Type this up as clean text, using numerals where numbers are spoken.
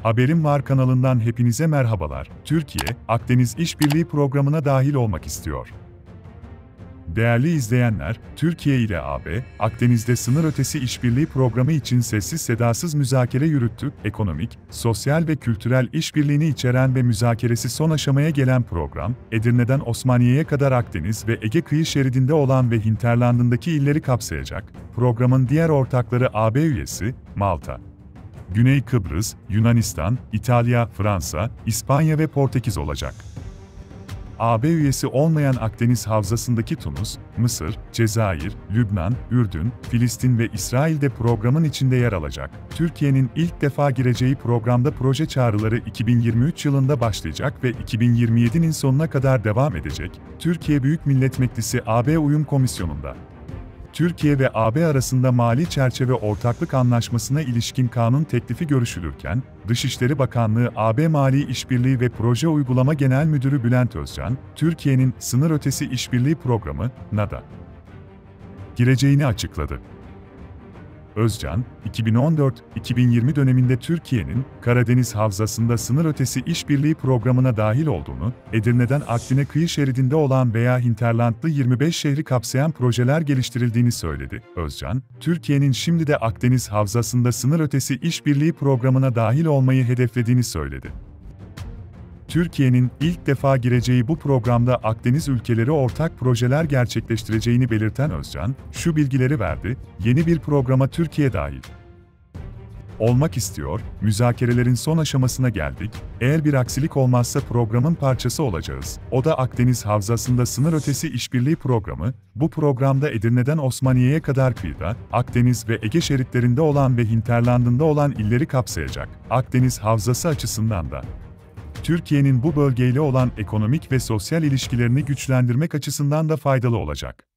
Haberim Var kanalından hepinize merhabalar. Türkiye, Akdeniz İşbirliği Programı'na dahil olmak istiyor. Değerli izleyenler, Türkiye ile AB, Akdeniz'de sınır ötesi işbirliği programı için sessiz sedasız müzakere yürüttü. Ekonomik, sosyal ve kültürel işbirliğini içeren ve müzakeresi son aşamaya gelen program, Edirne'den Osmaniye'ye kadar Akdeniz ve Ege kıyı şeridinde olan ve hinterlandındaki illeri kapsayacak. Programın diğer ortakları AB üyesi, Malta, Güney Kıbrıs, Yunanistan, İtalya, Fransa, İspanya ve Portekiz olacak. AB üyesi olmayan Akdeniz Havzası'ndaki Tunus, Mısır, Cezayir, Lübnan, Ürdün, Filistin ve İsrail de programın içinde yer alacak. Türkiye'nin ilk defa gireceği programda proje çağrıları 2023 yılında başlayacak ve 2027'nin sonuna kadar devam edecek. Türkiye Büyük Millet Meclisi AB Uyum Komisyonu'nda Türkiye ve AB arasında Mali Çerçeve Ortaklık Anlaşması'na ilişkin kanun teklifi görüşülürken, Dışişleri Bakanlığı AB Mali İşbirliği ve Proje Uygulama Genel Müdürü Bülent Özcan, Türkiye'nin Sınır Ötesi İşbirliği Programı, NAD'a gireceğini açıkladı. Özcan, 2014-2020 döneminde Türkiye'nin Karadeniz Havzası'nda sınır ötesi işbirliği programına dahil olduğunu, Edirne'den Akdeniz kıyı şeridinde olan veya hinterlandlı 25 şehri kapsayan projeler geliştirildiğini söyledi. Özcan, Türkiye'nin şimdi de Akdeniz Havzası'nda sınır ötesi işbirliği programına dahil olmayı hedeflediğini söyledi. Türkiye'nin ilk defa gireceği bu programda Akdeniz ülkeleri ortak projeler gerçekleştireceğini belirten Özcan, şu bilgileri verdi: yeni bir programa Türkiye dahil olmak istiyor, müzakerelerin son aşamasına geldik, eğer bir aksilik olmazsa programın parçası olacağız. O da Akdeniz Havzası'nda sınır ötesi işbirliği programı, bu programda Edirne'den Osmaniye'ye kadar kıyıda, Akdeniz ve Ege şeritlerinde olan ve hinterlandında olan illeri kapsayacak. Akdeniz Havzası açısından da Türkiye'nin bu bölgeyle olan ekonomik ve sosyal ilişkilerini güçlendirmek açısından da faydalı olacak.